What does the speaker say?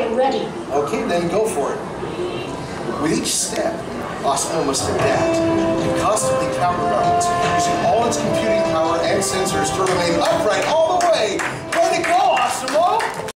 get ready. Okay, then go for it. With each step, ASIMO must adapt and constantly counterbalance, using all its computing power and sensors to remain upright all the way. Way to go, ASIMO!